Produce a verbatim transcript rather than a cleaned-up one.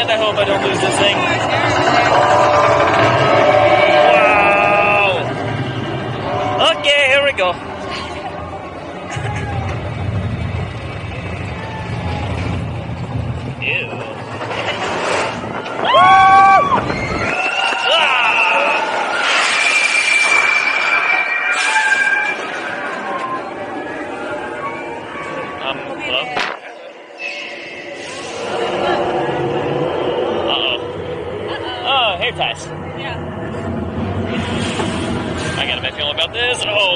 God, I hope I don't lose this thing. Wow! Okay, here we go. Ew. Um, hello? Uh-oh. Uh-oh. Oh, hair ties. Yeah. I got a bad feeling about this. Oh.